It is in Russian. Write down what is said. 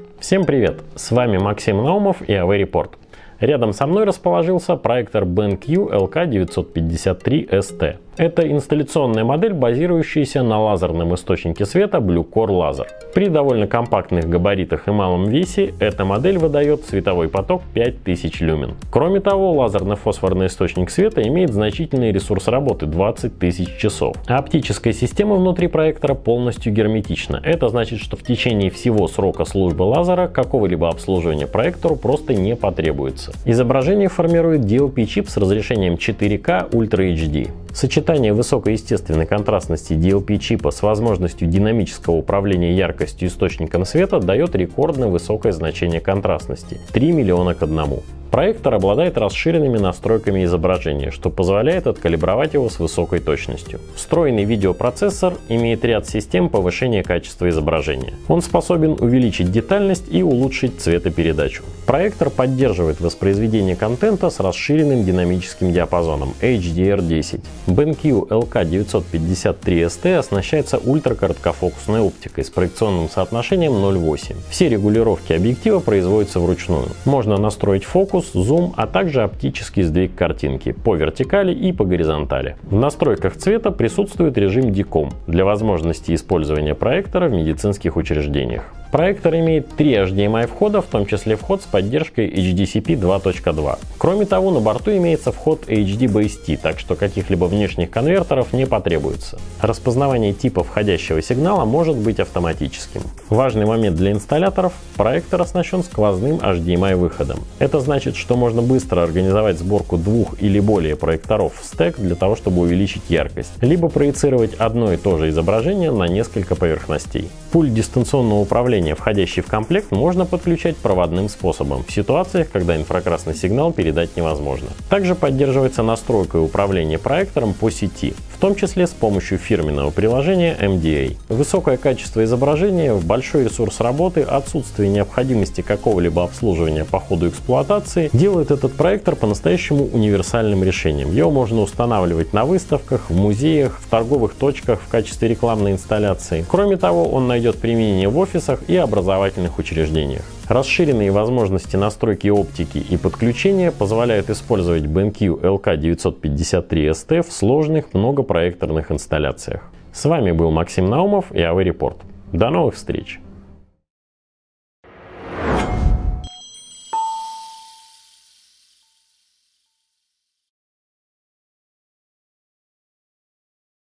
Всем привет! С вами Максим Наумов и AV Report. Рядом со мной расположился проектор BenQ LK953ST. Это инсталляционная модель, базирующаяся на лазерном источнике света Blue Core Laser. При довольно компактных габаритах и малом весе эта модель выдает световой поток 5000 люмен. Кроме того, лазерно-фосфорный источник света имеет значительный ресурс работы 20 тысяч часов. А оптическая система внутри проектора полностью герметична. Это значит, что в течение всего срока службы лазера какого-либо обслуживания проектору просто не потребуется. Изображение формирует DLP-чип с разрешением 4К Ultra HD. Сочетание высокой естественной контрастности DLP-чипа с возможностью динамического управления яркостью источником света дает рекордно высокое значение контрастности – 3 миллиона к 1. Проектор обладает расширенными настройками изображения, что позволяет откалибровать его с высокой точностью. Встроенный видеопроцессор имеет ряд систем повышения качества изображения. Он способен увеличить детальность и улучшить цветопередачу. Проектор поддерживает воспроизведение контента с расширенным динамическим диапазоном HDR10. BenQ LK953ST оснащается ультракороткофокусной оптикой с проекционным соотношением 0,8. Все регулировки объектива производятся вручную. Можно настроить фокус, зум, а также оптический сдвиг картинки по вертикали и по горизонтали. В настройках цвета присутствует режим DCOM для возможности использования проектора в медицинских учреждениях. Проектор имеет 3 HDMI входа, в том числе вход с поддержкой HDCP 2.2. Кроме того, на борту имеется вход HD-BST, так что каких-либо внешних конвертеров не потребуется. Распознавание типа входящего сигнала может быть автоматическим. Важный момент для инсталляторов – проектор оснащен сквозным HDMI выходом. Это значит, что можно быстро организовать сборку 2 или более проекторов в стэк для того, чтобы увеличить яркость, либо проецировать одно и то же изображение на несколько поверхностей. Пульт дистанционного управления, входящий в комплект, можно подключать проводным способом в ситуациях, когда инфракрасный сигнал передать невозможно. Также поддерживается настройка и управление проектором по сети, в том числе с помощью фирменного приложения MDA. Высокое качество изображения, большой ресурс работы, отсутствие необходимости какого-либо обслуживания по ходу эксплуатации делает этот проектор по-настоящему универсальным решением. Его можно устанавливать на выставках, в музеях, в торговых точках в качестве рекламной инсталляции. Кроме того, он найдет применение в офисах и образовательных учреждениях. Расширенные возможности настройки оптики и подключения позволяют использовать BenQ LK953ST в сложных многопроекторных инсталляциях. С вами был Максим Наумов и AV Report. До новых встреч!